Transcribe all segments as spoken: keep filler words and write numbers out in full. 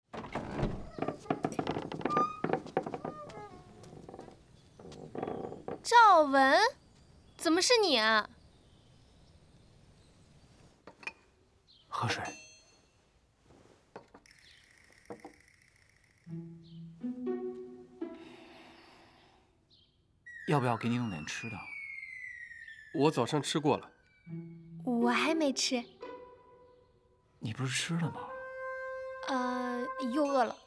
赵文，怎么是你啊？ 喝水。要不要给你弄点吃的？ 我早上吃过了。 我还没吃。 你不是吃了吗？ 呃，又饿了。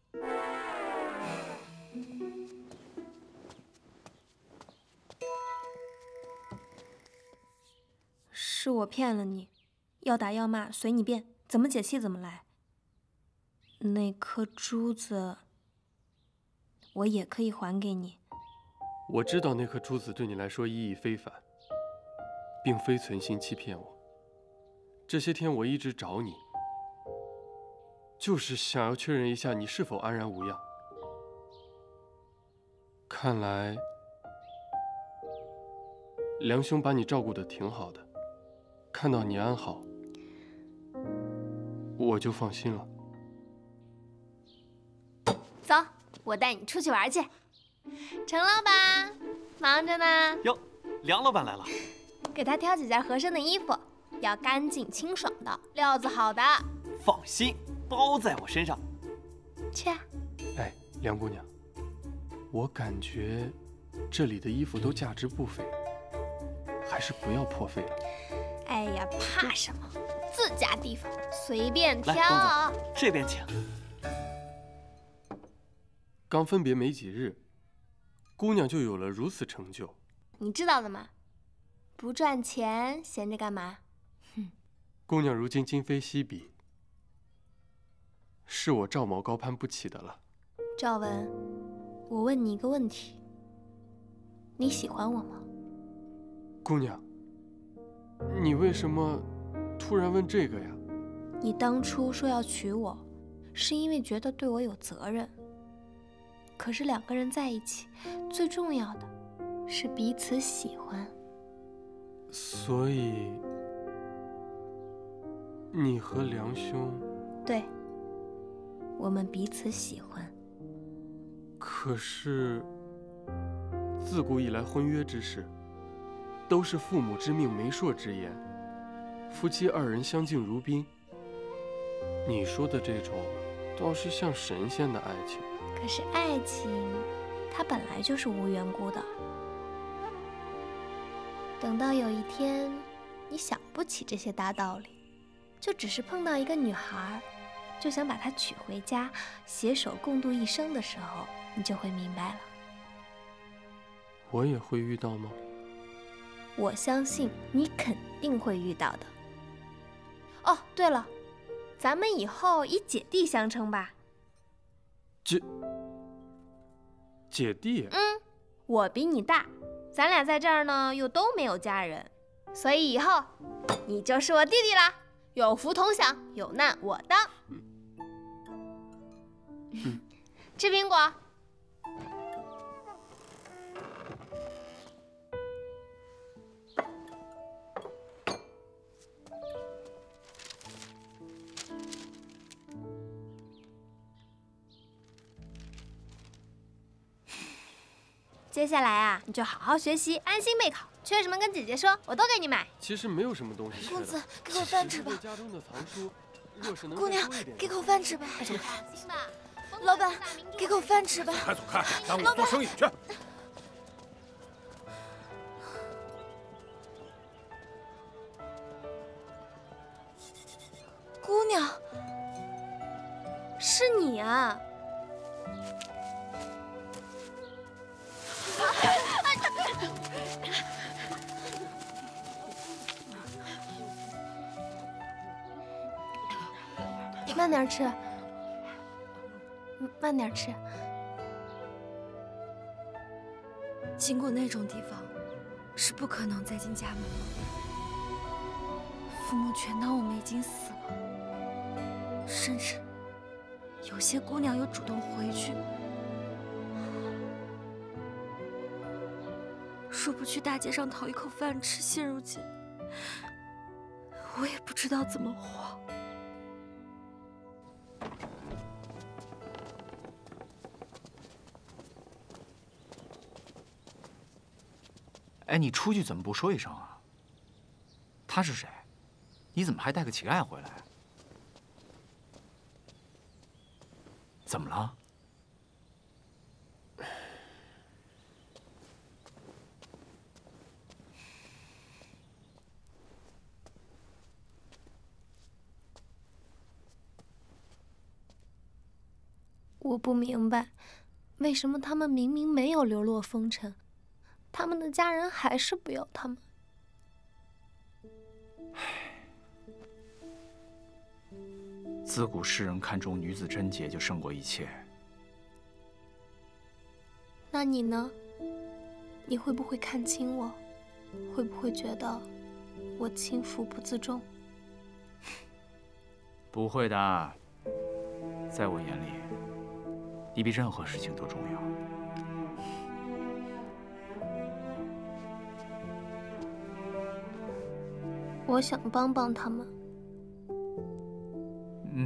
是我骗了你，要打要骂随你便，怎么解气怎么来。那颗珠子，我也可以还给你。 我知道那颗珠子对你来说意义非凡，并非存心欺骗我。这些天我一直找你，就是想要确认一下你是否安然无恙。看来梁兄把你照顾得挺好的，看到你安好，我就放心了。 走，我带你出去玩去。程老板，忙着呢。 哟，梁老板来了。 给他挑几件合身的衣服，要干净清爽的，料子好的。 放心，包在我身上。 去啊。 哎，梁姑娘，我感觉这里的衣服都价值不菲，还是不要破费了。 哎呀，怕什么？自家地方，随便挑。 来，董总，这边请。 刚分别没几日，姑娘就有了如此成就。 你知道的嘛，不赚钱闲着干嘛？哼。 姑娘如今今非昔比，是我赵某高攀不起的了。 赵文，我问你一个问题，你喜欢我吗？ 姑娘，你为什么突然问这个呀？ 你当初说要娶我，是因为觉得对我有责任。可是两个人在一起，最重要的是彼此喜欢。 所以，你和梁兄…… 对，我们彼此喜欢。 可是，自古以来婚约之事，都是父母之命、媒妁之言，夫妻二人相敬如宾。你说的这种，倒是像神仙的爱情。 可是爱情，它本来就是无缘故的。等到有一天，你想不起这些大道理，就只是碰到一个女孩，就想把她娶回家，携手共度一生的时候，你就会明白了。 我也会遇到吗？ 我相信你肯定会遇到的。哦，对了，咱们以后以姐弟相称吧。 姐，姐弟？ 嗯，我比你大，咱俩在这儿呢，又都没有家人，所以以后你就是我弟弟啦，有福同享，有难我当。 嗯， 吃苹果。接下来啊，你就好好学习，安心备考。缺什么跟姐姐说，我都给你买。 其实没有什么东西缺的。 公子，给我饭吃吧。 家中的藏书，若是能姑娘，给口饭吃吧。 快点看。 老板，给口饭吃吧。 走开走开，耽误我做生意去。 姑娘， 是你啊！慢点吃，慢点吃。 经过那种地方，是不可能再进家门了。父母全当我们已经死了，甚至有些姑娘又主动回去。说不去大街上讨一口饭吃，现如今我也不知道怎么活。 哎，你出去怎么不说一声啊？他是谁？你怎么还带个乞丐回来？怎么了？ 我不明白，为什么他们明明没有流落风尘，他们的家人还是不要他们。 自古世人看重女子贞洁，就胜过一切。 那你呢？你会不会看清我？会不会觉得我轻浮不自重？ 不会的，在我眼里，你比任何事情都重要。 我想帮帮他们。 嗯。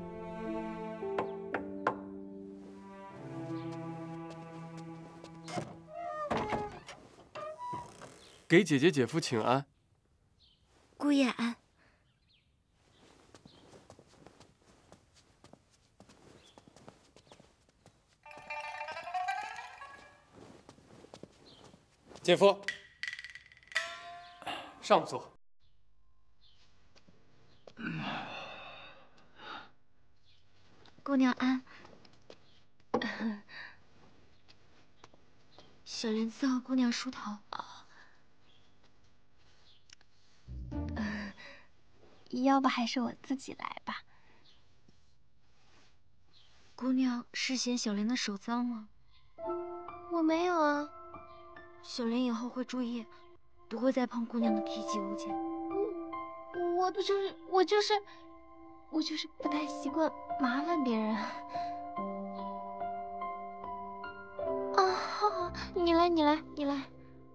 给姐姐姐夫请安。 姑爷安。 姐夫，上座。 姑娘安。小莲伺候姑娘梳头。 要不还是我自己来吧。 姑娘是嫌小莲的手脏吗？ 我没有啊。 小莲以后会注意，不会再碰姑娘的体己物件。 我不就是我就是我就是不太习惯麻烦别人。啊，好好，你来，你来，你来。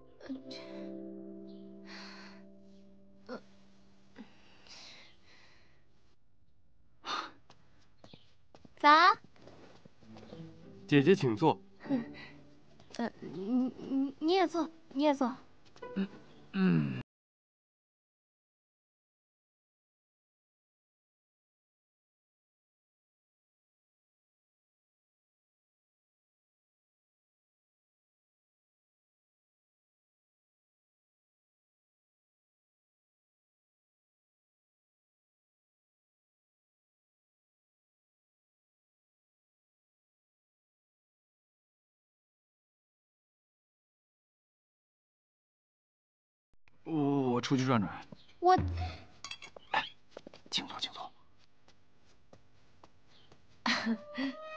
呃，咋？ 姐姐请坐。 呃，你你你也坐，你也坐。 嗯嗯。我我出去转转。 我， 哎，请坐，请坐。